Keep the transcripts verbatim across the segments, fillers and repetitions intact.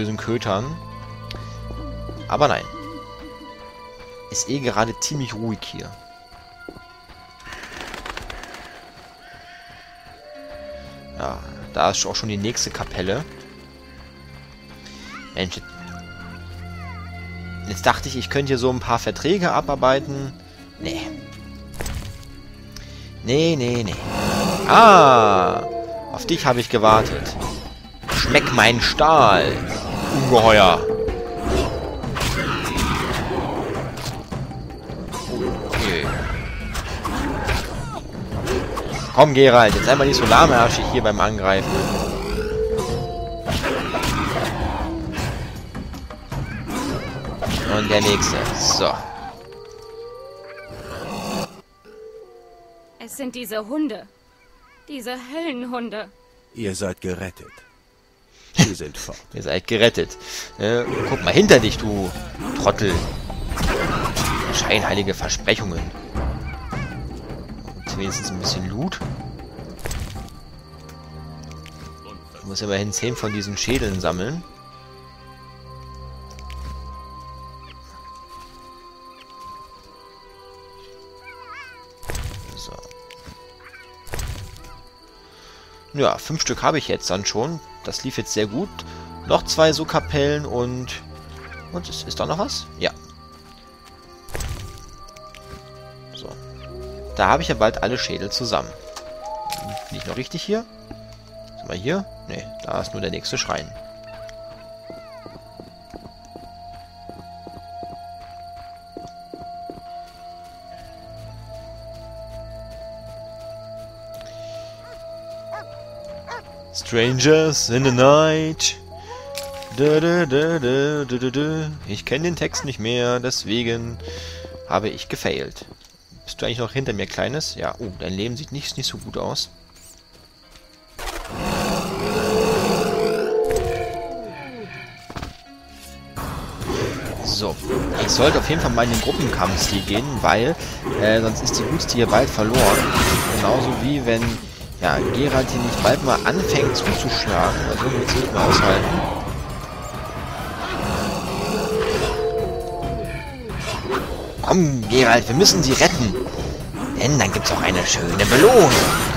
bösen Kötern. Aber nein. Ist eh gerade ziemlich ruhig hier. Ja, da ist auch schon die nächste Kapelle. Mensch. Jetzt dachte ich, ich könnte hier so ein paar Verträge abarbeiten. Nee. Nee, nee, nee. Ah! Auf dich habe ich gewartet. Schmeck meinen Stahl. Ungeheuer. Okay. Komm, Geralt, jetzt einmal nicht so lahmarschig hier beim Angreifen. Und der nächste. So. Es sind diese Hunde. Diese Höllenhunde. Ihr seid gerettet. Sie sind fort. Ihr seid gerettet. Äh, guck mal hinter dich, du Trottel. Scheinheilige Versprechungen. Und wenigstens ein bisschen Loot. Ich muss immerhin zehn von diesen Schädeln sammeln. So. Ja, fünf Stück habe ich jetzt dann schon. Das lief jetzt sehr gut. Noch zwei so Kapellen und... Und ist, ist da noch was? Ja. So. Da habe ich ja bald alle Schädel zusammen. Bin ich noch richtig hier? Sind wir hier? Ne, da ist nur der nächste Schrein. Strangers in the night. Da, da, da, da, da, da, da. Ich kenne den Text nicht mehr, deswegen habe ich gefailt. Bist du eigentlich noch hinter mir, Kleines? Ja, oh, dein Leben sieht nicht, nicht so gut aus. So, ich sollte auf jeden Fall mal in den Gruppenkampfstil gehen, weil äh, sonst ist die Gutste hier bald verloren. Genauso wie wenn ja, Geralt hier nicht bald mal anfängt zuzuschlagen. Also irgendwie jetzt nicht mehr aushalten. Komm, Geralt, wir müssen sie retten. Denn dann gibt's auch eine schöne Belohnung.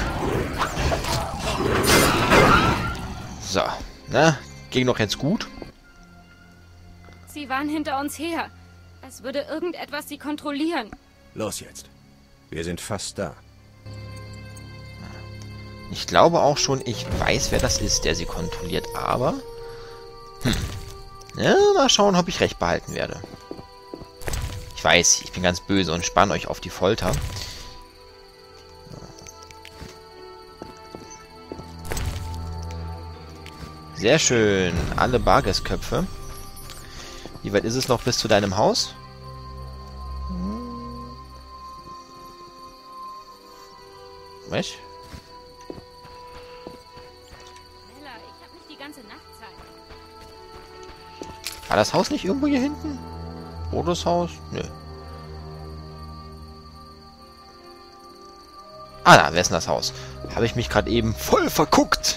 So, na, ging doch jetzt gut. Sie waren hinter uns her. Als würde irgendetwas sie kontrollieren. Los jetzt. Wir sind fast da. Ich glaube auch schon, ich weiß, wer das ist, der sie kontrolliert, aber... Hm. Ja, mal schauen, ob ich recht behalten werde. Ich weiß, ich bin ganz böse und spanne euch auf die Folter. Sehr schön. Alle Bargesköpfe. Wie weit ist es noch bis zu deinem Haus? Was? War das Haus nicht irgendwo hier hinten? Rotes Haus? Nö. Ah, da, wer ist denn das Haus? Habe ich mich gerade eben voll verguckt.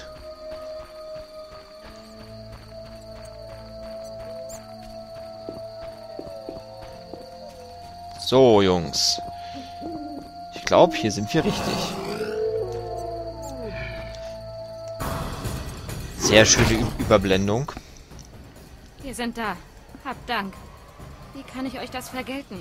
So, Jungs. Ich glaube, hier sind wir richtig. Sehr schöne Ü- Überblendung. Wir sind da. Habt Dank. Wie kann ich euch das vergelten?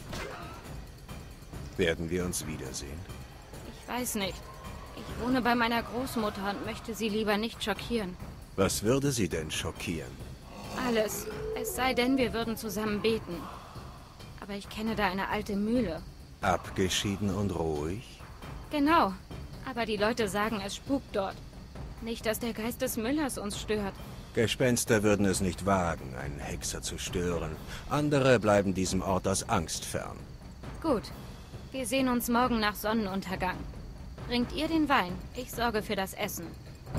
Werden wir uns wiedersehen? Ich weiß nicht. Ich wohne bei meiner Großmutter und möchte sie lieber nicht schockieren. Was würde sie denn schockieren? Alles. Es sei denn, wir würden zusammen beten. Aber ich kenne da eine alte Mühle. Abgeschieden und ruhig? Genau. Aber die Leute sagen, es spukt dort. Nicht, dass der Geist des Müllers uns stört. Gespenster würden es nicht wagen, einen Hexer zu stören. Andere bleiben diesem Ort aus Angst fern. Gut. Wir sehen uns morgen nach Sonnenuntergang. Bringt ihr den Wein? Ich sorge für das Essen.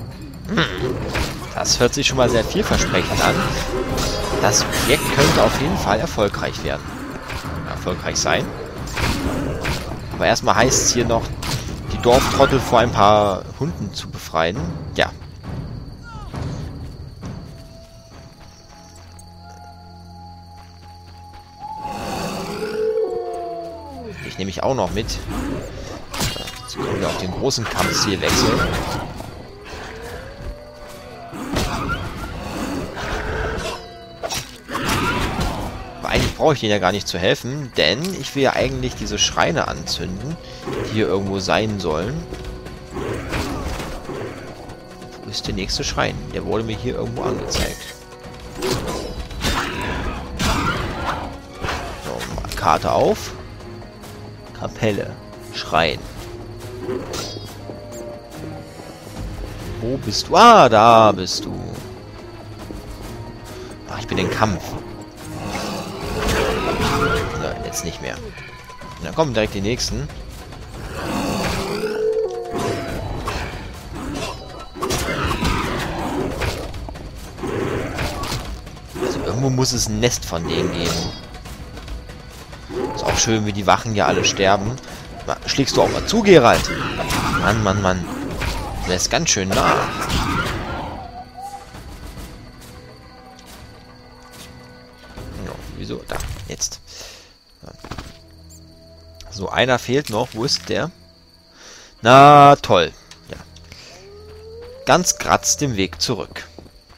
Das hört sich schon mal sehr vielversprechend an. Das Projekt könnte auf jeden Fall erfolgreich werden. Erfolgreich sein. Aber erstmal heißt es hier noch, die Dorftrottel vor ein paar Hunden zu befreien. Ja. dich nehme ich auch noch mit. Jetzt können wir auf den großen Kampfstil wechseln. Aber eigentlich brauche ich denen ja gar nicht zu helfen, denn ich will ja eigentlich diese Schreine anzünden, die hier irgendwo sein sollen. Wo ist der nächste Schrein? Der wurde mir hier irgendwo angezeigt. So, mal Karte auf. Kapelle. Schrein. Wo bist du? Ah, da bist du. Ach, ich bin im Kampf. Na, jetzt nicht mehr. Dann kommen direkt die nächsten. Also irgendwo muss es ein Nest von denen geben. Ist auch schön, wie die Wachen ja alle sterben. Schlägst du auch mal zu, Geralt? Mann, Mann, Mann. Der ist ganz schön nah. Ja, wieso? Da, jetzt. So, einer fehlt noch. Wo ist der? Na, toll. Ja. Ganz kratzt den Weg zurück.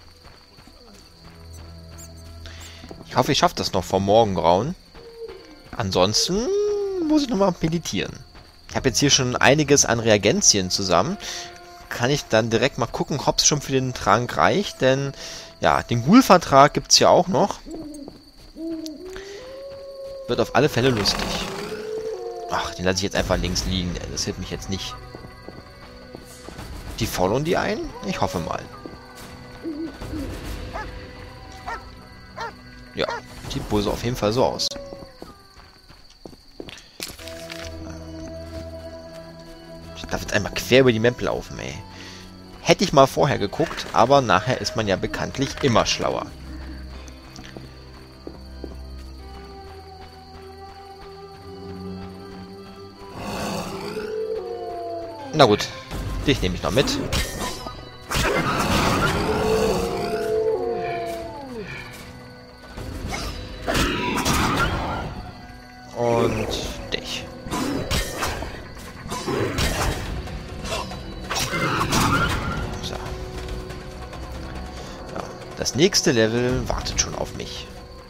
Ich hoffe, ich schaffe das noch vor Morgengrauen. Ansonsten muss ich nochmal meditieren. Ich habe jetzt hier schon einiges an Reagenzien zusammen. Kann ich dann direkt mal gucken, ob es schon für den Trank reicht. Denn, ja, den Ghoul-Vertrag gibt es ja auch noch. Wird auf alle Fälle lustig. Ach, den lasse ich jetzt einfach links liegen. Das hilft mich jetzt nicht. Die followen die ein? Ich hoffe mal. Ja, sieht wohl so auf jeden Fall so aus. Ich darf jetzt einmal quer über die Map laufen, ey. Hätte ich mal vorher geguckt, aber nachher ist man ja bekanntlich immer schlauer. Na gut, dich nehme ich noch mit. Und dich. So. Ja, das nächste Level wartet schon auf mich.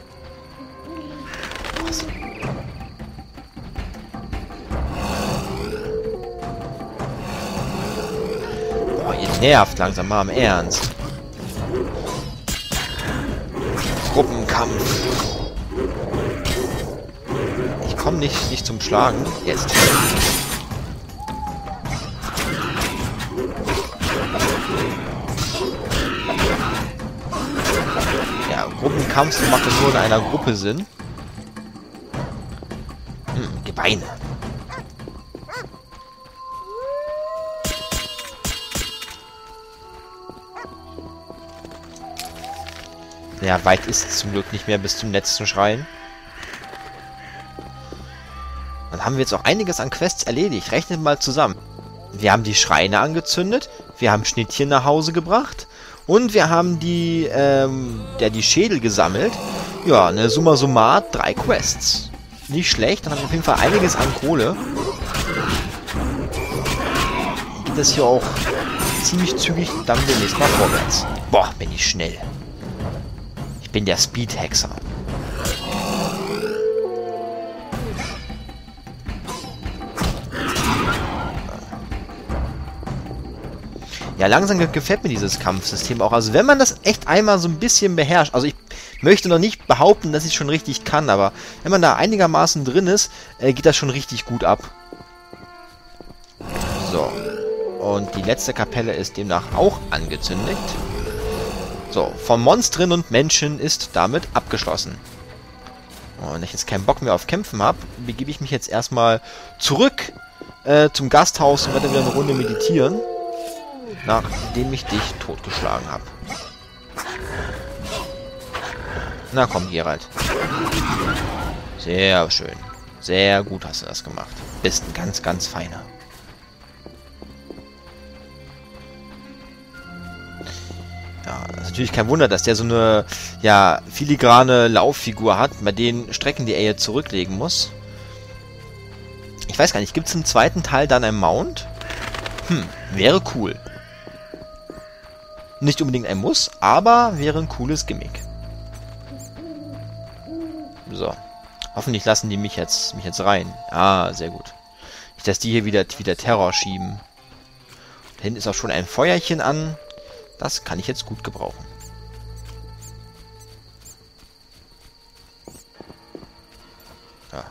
Was? Boah, ihr nervt langsam mal im Ernst. Gruppenkampf. Ich komme nicht, nicht zum Schlagen. Jetzt. Ja, Gruppenkampf macht es nur in einer Gruppe Sinn. Hm, Gebeine. Ja, weit ist es zum Glück nicht mehr bis zum letzten Schrein. Dann haben wir jetzt auch einiges an Quests erledigt. Rechnet mal zusammen. Wir haben die Schreine angezündet. Wir haben Schnittchen nach Hause gebracht. Und wir haben die, ähm, ja, die Schädel gesammelt. Ja, eine Summa summa drei Quests. Nicht schlecht. Dann haben wir auf jeden Fall einiges an Kohle. Geht das hier auch ziemlich zügig dann demnächst mal vorwärts. Boah, bin ich schnell. Ich bin der Speed-Hexer. Ja, langsam gefällt mir dieses Kampfsystem auch. Also wenn man das echt einmal so ein bisschen beherrscht, also ich möchte noch nicht behaupten, dass ich es schon richtig kann, aber wenn man da einigermaßen drin ist, äh, geht das schon richtig gut ab. So. Und die letzte Kapelle ist demnach auch angezündet. So, von Monstern und Menschen ist damit abgeschlossen. Und wenn ich jetzt keinen Bock mehr auf Kämpfen habe, begebe ich mich jetzt erstmal zurück äh, zum Gasthaus und werde wieder eine Runde meditieren. Nachdem ich dich totgeschlagen habe. Na komm, Geralt. Sehr schön. Sehr gut hast du das gemacht. Bist ein ganz, ganz feiner. Ja, das ist natürlich kein Wunder, dass der so eine, ja, filigrane Lauffigur hat, bei denen Strecken, die er jetzt zurücklegen muss. Ich weiß gar nicht, gibt es im zweiten Teil dann ein Mount? Hm, wäre cool. Nicht unbedingt ein Muss, aber wäre ein cooles Gimmick. So. Hoffentlich lassen die mich jetzt, mich jetzt rein. Ah, sehr gut. Nicht, dass die hier wieder, wieder Terror schieben. Da hinten ist auch schon ein Feuerchen an. Das kann ich jetzt gut gebrauchen. Ja.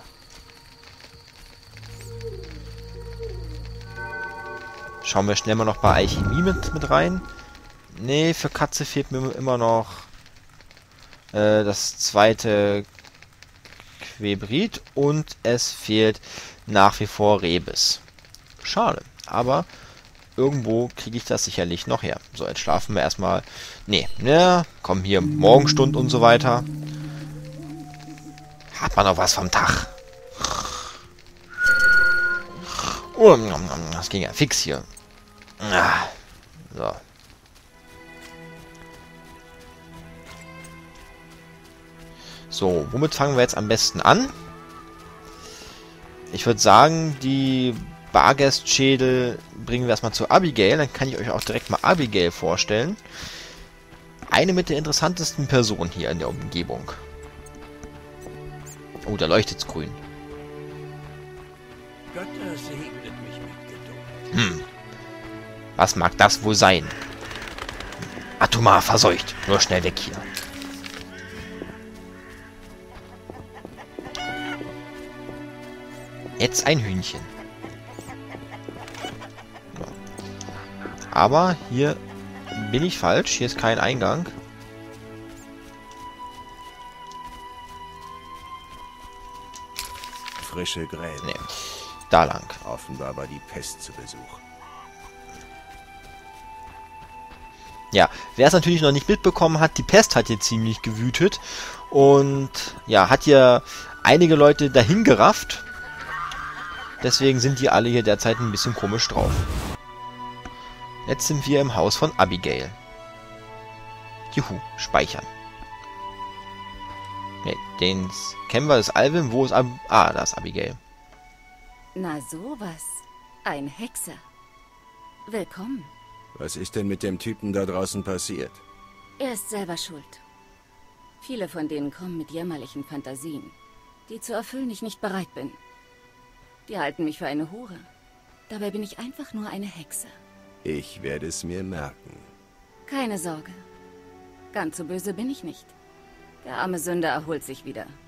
Schauen wir schnell mal noch bei Alchemie mit, mit rein. Nee, für Katze fehlt mir immer noch äh, das zweite Quebrit und es fehlt nach wie vor Rebis. Schade, aber irgendwo kriege ich das sicherlich noch her. So, jetzt schlafen wir erstmal. Nee, ne, komm hier, Morgenstund und so weiter. Hat man noch was vom Tag? Oh, das ging ja fix hier. Ah, so. So, womit fangen wir jetzt am besten an? Ich würde sagen, die Barghest-Schädel bringen wir erstmal zu Abigail. Dann kann ich euch auch direkt mal Abigail vorstellen. Eine mit der interessantesten Personen hier in der Umgebung. Oh, da leuchtet's grün. Götter segnet mich mit Geduld. Hm. Was mag das wohl sein? Atomar verseucht. Nur schnell weg hier. Jetzt ein Hühnchen. So. Aber hier bin ich falsch. Hier ist kein Eingang. Frische Gräber. Nee. Da lang. Offenbar war die Pest zu Besuch. Ja, wer es natürlich noch nicht mitbekommen hat, die Pest hat hier ziemlich gewütet. Und ja, hat hier einige Leute dahin gerafft. Deswegen sind die alle hier derzeit ein bisschen komisch drauf. Jetzt sind wir im Haus von Abigail. Juhu, speichern. Ne, den kennen wir, das Alvin. Wo ist Ab... Ah, da ist Abigail. Na sowas. Ein Hexer. Willkommen. Was ist denn mit dem Typen da draußen passiert? Er ist selber schuld. Viele von denen kommen mit jämmerlichen Fantasien, die zu erfüllen ich nicht bereit bin. Die halten mich für eine Hure. Dabei bin ich einfach nur eine Hexe. Ich werde es mir merken. Keine Sorge. Ganz so böse bin ich nicht. Der arme Sünder erholt sich wieder.